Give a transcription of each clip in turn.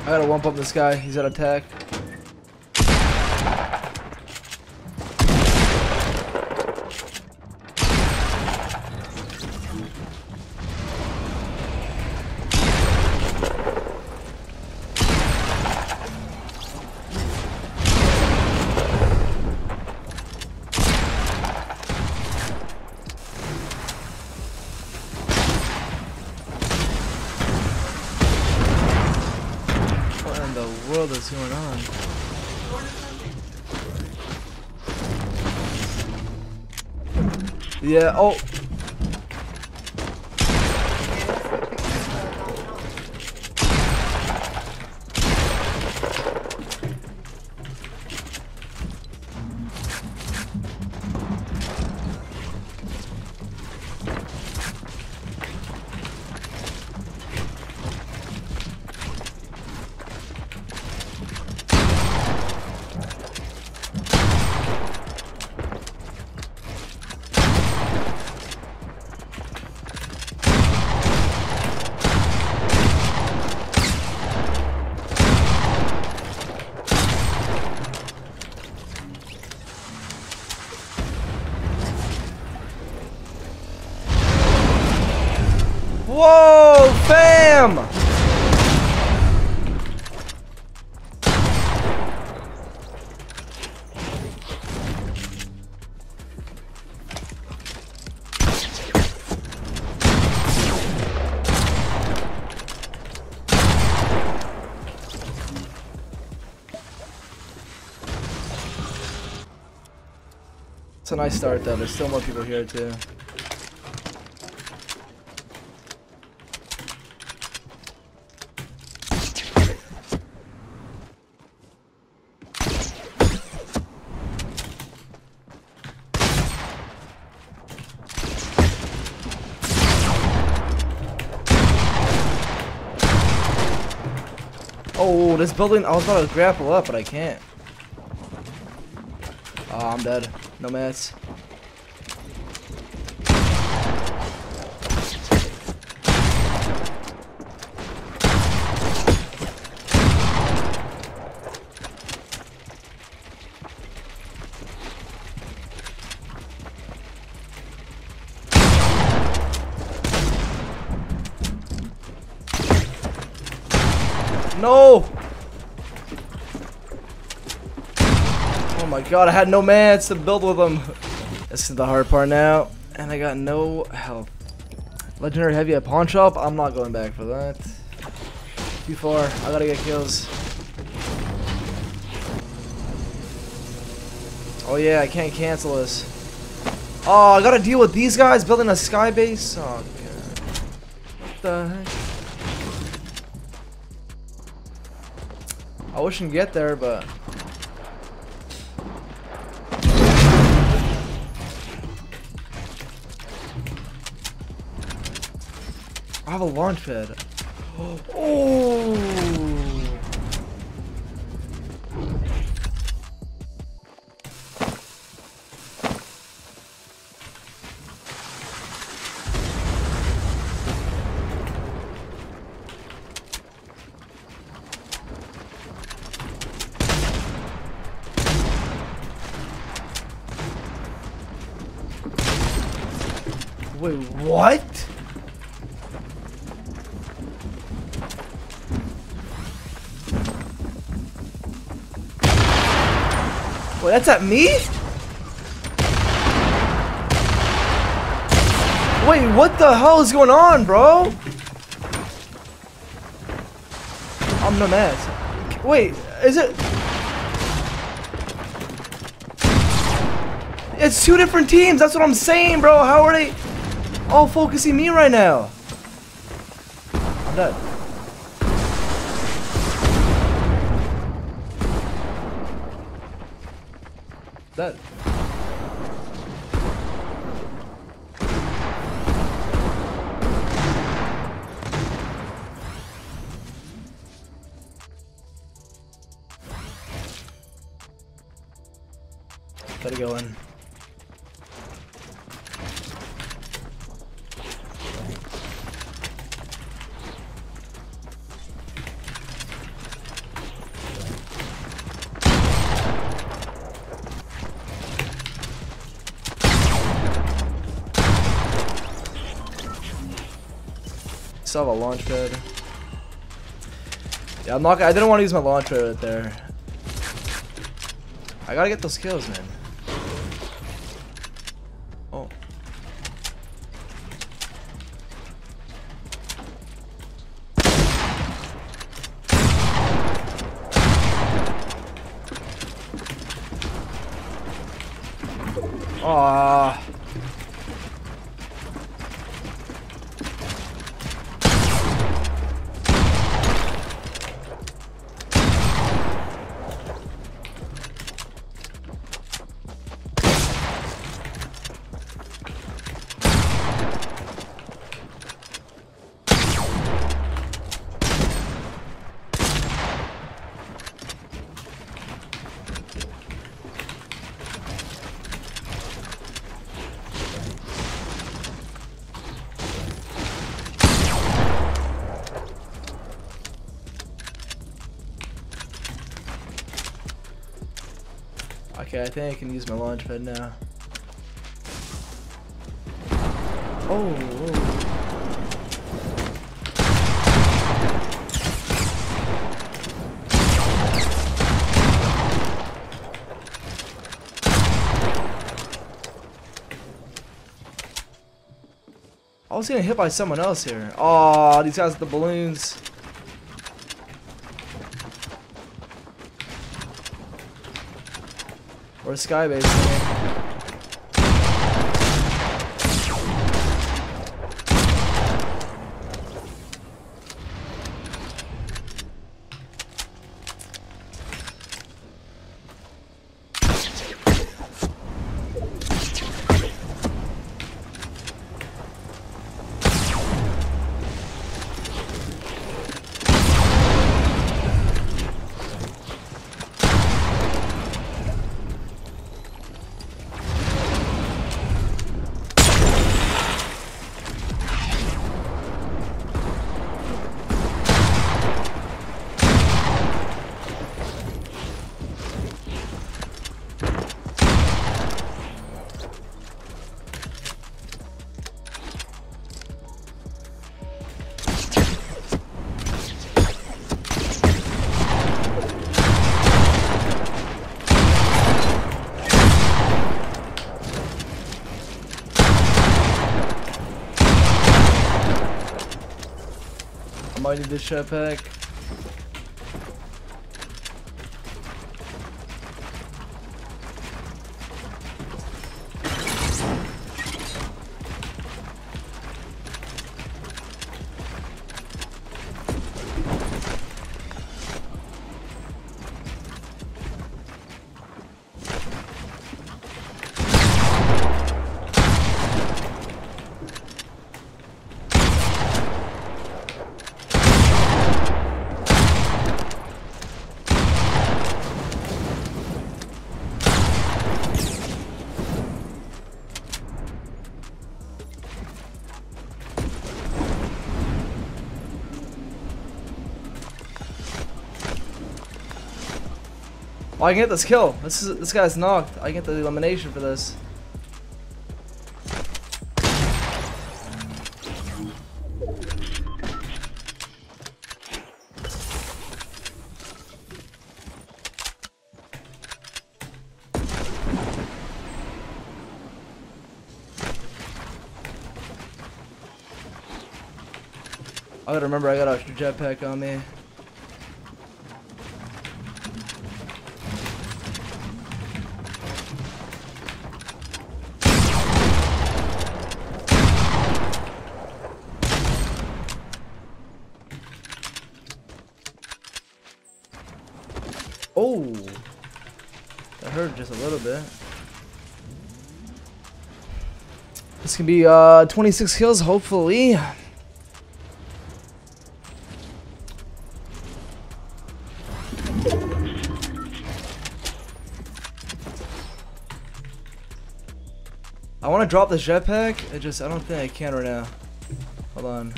I gotta one pump this guy. He's at attack. What the world is going on? Yeah, oh. Whoa, fam! It's a nice start though, there's still more people here too. Oh, this building, I was about to grapple up, but I can't. Oh, I'm dead. No mats. No! Oh my god, I had no mats to build with them. This is the hard part now. And I got no health. Legendary heavy at pawn shop? I'm not going back for that. Too far. I gotta get kills. Oh yeah, I can't cancel this. Oh, I gotta deal with these guys building a sky base? Oh god. What the heck? I wish I could get there, but I have a launch pad. Oh! Wait, what? Wait, that's at me? Wait, what the hell is going on, bro? I'm no mad. Wait, is it? It's two different teams, that's what I'm saying, bro. How are they all focusing me right now? I'm dead. Dead. Gotta go in. Still have a launch pad. Yeah, I'm not. I didn't want to use my launch pad right there. I gotta get those kills, man. Oh. Ah. Okay, I think I can use my launch pad now. Oh. I was getting hit by someone else here. Oh, these guys with the balloons. Or Skybase. I might need this jetpack. Oh, I can get this kill. This guy's knocked. I get the elimination for this. I gotta remember I got an extra jetpack on me. Oh, that hurt just a little bit. This can be 26 kills, hopefully. I want to drop this jetpack. I don't think I can right now. Hold on.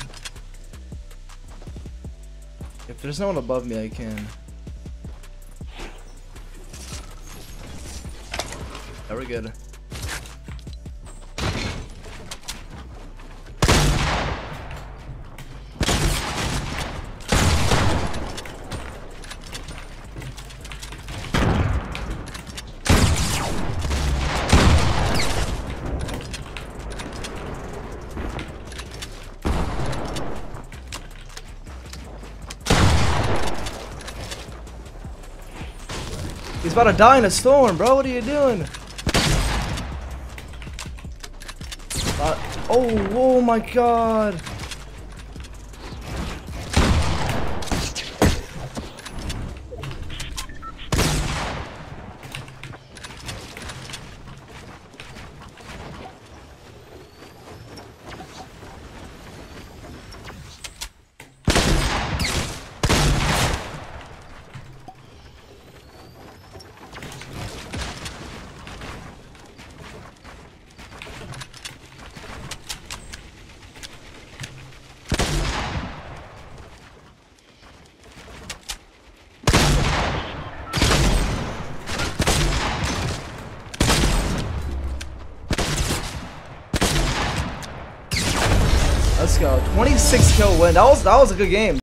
If there's no one above me, I can. Yeah, we're good. He's about to die in a storm, bro. What are you doing? Oh my god. Let's go. 26 kill win. That was a good game.